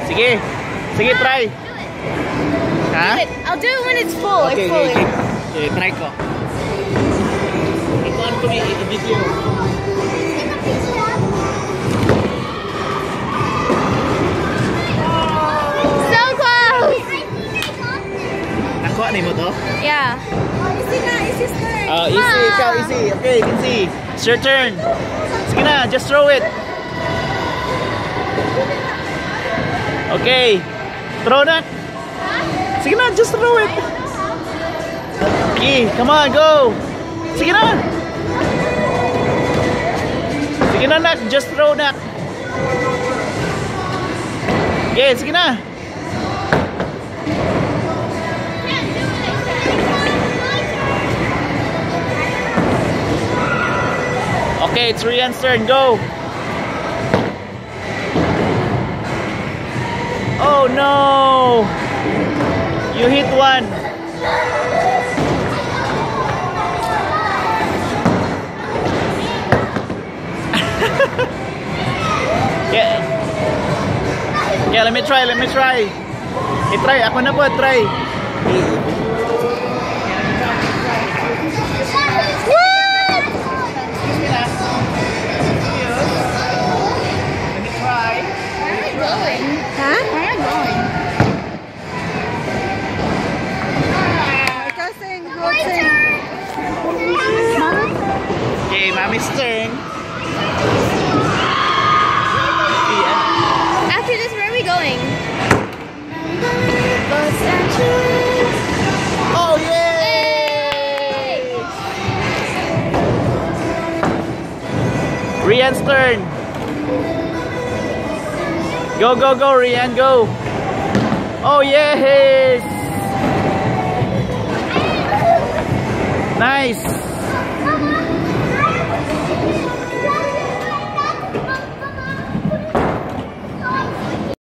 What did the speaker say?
Sige. Sige, try. Ha? I'll do it when it's full. Okay, It's full. okay, okay. Okay, try ko. Ito ano ko i-video. So close! Nakuha ni mo to? Yeah. Easy, ikaw, easy. Okay, Lindsay. It's your turn. Sige na, just throw it. Okay. Throw na. Sige na, just throw it. Okay, come on, go. Sige na. Sige na, nak. Just throw, nak. Okay, sige na. Okay, it's Rian's turn. Go. Oh no! You hit one. Yeah. Yeah, let me try. I-try. Ako na po, try. Huh? Where am I going? Okay, Mommy's turn. After this, where are we going? Oh, yay! Rian's turn. Go, go, go, Rian, go. Oh, yes! Nice!